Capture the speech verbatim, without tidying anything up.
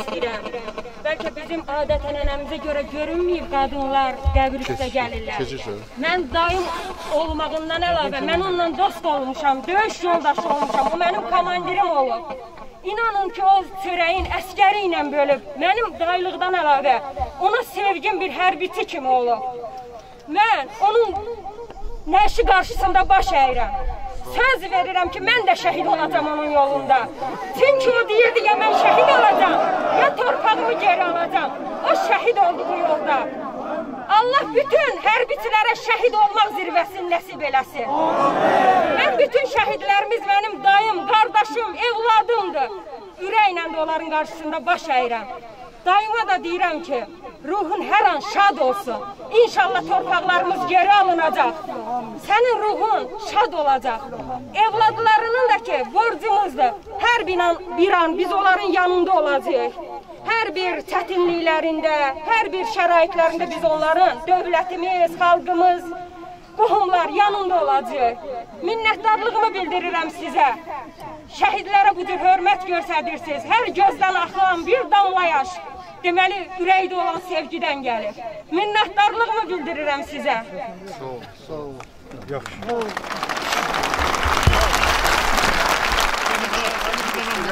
istəyirəm. Bəlkə bizim adət-ənənəmizə görə görünməyib qadınlar qəbir üstə gəlirlər. Mən dayım olmağından əlavə, mən onunla dost olmuşam, döyüş yoldaşı olmuşam, o mənim komandirim olub. İnanın ki, o çörəyin əskəri ilə bölüb, mənim dayılıqdan əlavə, ona sevgim bir hərbiçi kimi olub. Mən onun nəşi qarşısında baş əyirəm. Söz verirəm ki, mən də şəhid olacam onun yolunda. Çünki o deyirdi ya, mən şəhid olacam, ya torpağımı geri alacam. O şəhid oldu bu yolda. Allah bütün hərbiçilərə şəhid olmaq zirvəsini nəsib eləsin. Mən bütün şəhidlərimiz mənim dayım, qardaşım, evladımdır. Ürəklə də onların qarşısında baş əyirəm. Dayıma da deyirəm ki, ruhun hər an şad olsun. İnşallah torpaqlarımız geri alınacaq. Sənin ruhun şad olacaq. Evladlarının da ki, borcumuzdur. Hər bir an, bir an biz onların yanında olacaq. Hər bir çətinliklərində, hər bir şəraitlərində biz onların, dövlətimiz, xalqımız, qohumlar yanında olacaq. Minnətdarlığımı bildirirəm sizə. Şəhidlərə bu cür hörmət göstərirsiniz. Hər gözdən axılan bir damla yaş, deməli, ürəkdə olan sevgidən gəlir. Minnətdarlığımı bildirirəm sizə. Sağ ol, sağ ol. Yaxşı.